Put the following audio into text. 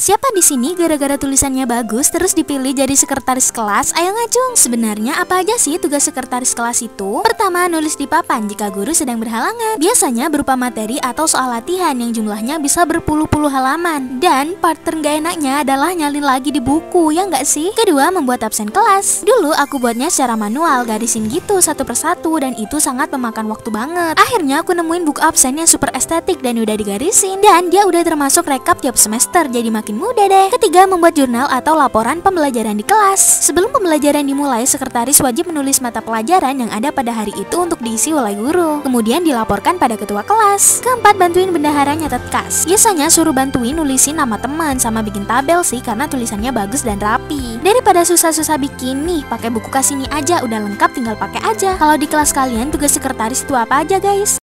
Siapa di sini gara-gara tulisannya bagus terus dipilih jadi sekretaris kelas? Ayo ngacung. Sebenarnya apa aja sih tugas sekretaris kelas itu? Pertama, nulis di papan jika guru sedang berhalangan. Biasanya berupa materi atau soal latihan yang jumlahnya bisa berpuluh-puluh halaman. Dan part terenggak enaknya adalah nyalin lagi di buku, ya nggak sih? Kedua, membuat absen kelas. Dulu aku buatnya secara manual, garisin gitu satu persatu, dan itu sangat memakan waktu banget. Akhirnya aku nemuin buku absen yang super estetik dan udah digarisin, dan dia udah termasuk rekap tiap semester, jadi makin mudah deh. Ketiga, membuat jurnal atau laporan pembelajaran di kelas. Sebelum pembelajaran dimulai, sekretaris wajib menulis mata pelajaran yang ada pada hari itu untuk diisi oleh guru, kemudian dilaporkan pada ketua kelas. Keempat, bantuin bendahara nyatet kas. Biasanya suruh bantuin nulisin nama teman sama bikin tabel sih, karena tulisannya bagus dan rapi. Daripada susah-susah bikin nih, pakai buku kas ini aja, udah lengkap, tinggal pakai aja. Kalau di kelas kalian tugas sekretaris itu apa aja guys?